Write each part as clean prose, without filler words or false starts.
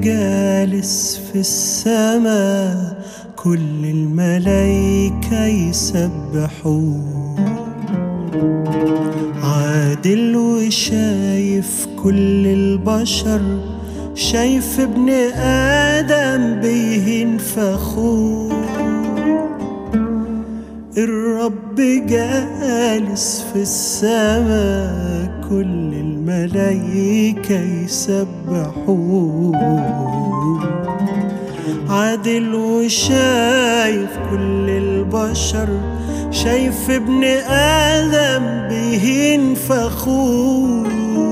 جالس في السماء كل الملايكة يسبحوه، عادل وشايف كل البشر، شايف ابن آدم بيهين فخور. الرب جالس في السماء كل الملايكة يسبحوه، عادل وشايف كل البشر، شايف ابن آدم بيهين فخور.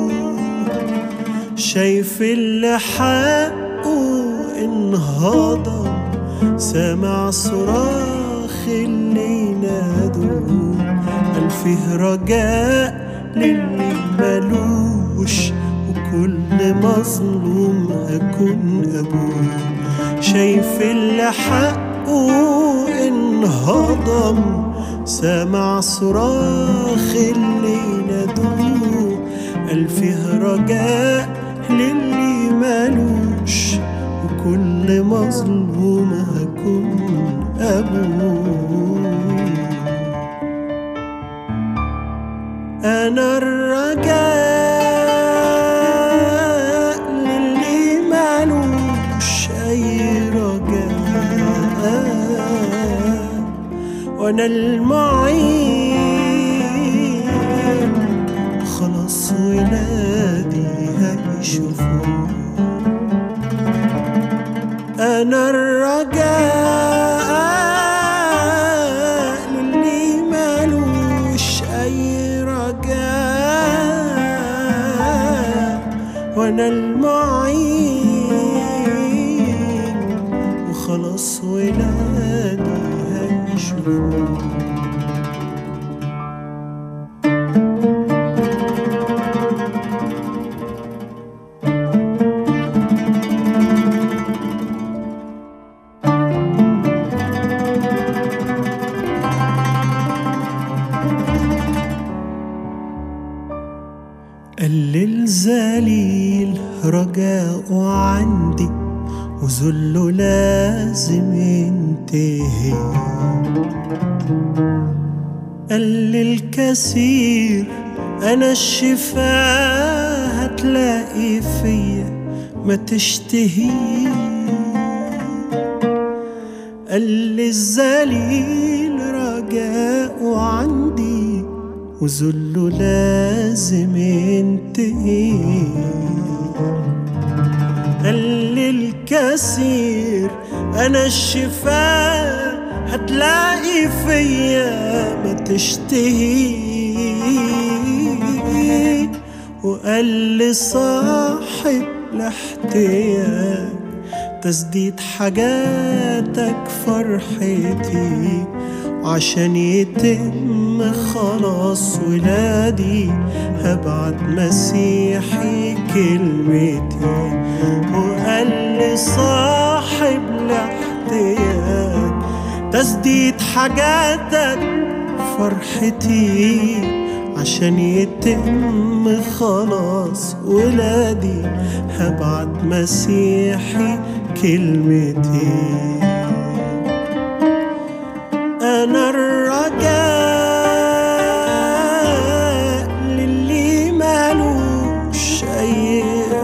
شايف اللي حقه انهضم، سامع صراخ اللي ينادوه، قال فيه رجاء للي ملوش، وكل مظلوم هكون أبوه. شايف اللي حقه انهضم، سامع صراخ اللي ينادوه، قال فيه رجاء للي مالوش، وكل مظلوم هكون أبوه. أنا الرجاء للي مالوش أي رجاء، وأنا المعين، خلاص ولادي هيشوفوه. أنا الرجاء للي مالوش أي رجاء، وأنا المعين، وخلاص ولادي هيشوفوه. قلل ذليل رجاؤه عندي، وذله لازم ينتهي. قلل كثير أنا الشفاء هتلاقي فيا ما تشتهي. قلل الذليل رجاؤه عندي، وذله لازم ينتهي. قلل كثير أنا الشفاء هتلاقي فيا ما تشتهي. وقال صاحب الاحتياج تسديد حاجاتك فرحتي، وعشان يتم خلاص ولادي هبعت مسيحي كلمتي. وقال صاحب الاحتياج تسديد حاجاتك فرحتي، عشان يتم خلاص ولادي هبعت مسيحي كلمتي. أنا الرجاء للي مالوش أي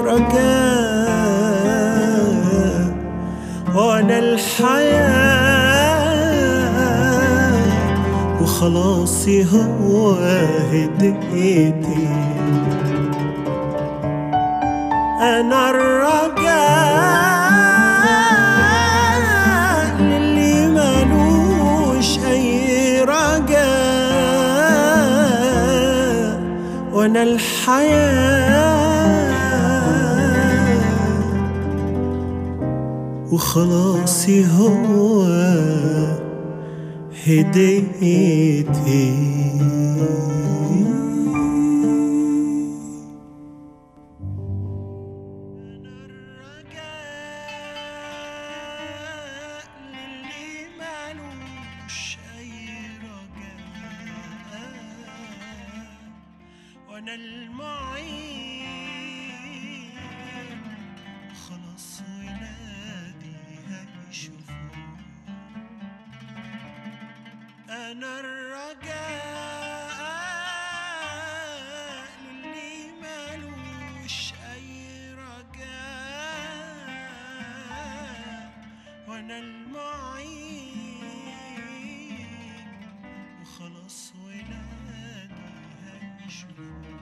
رجاء، وأنا الحياة، وخلاصي هو هديتي. أنا الرجاء للي مالوش أي رجاء، وأنا الحياة، وخلاصي هو هديتي. وأنا المعين، خلاص أنا الرجاء للي مالوش أي رجاء، وأنا المعين وخلاص ولادي هيشوفوا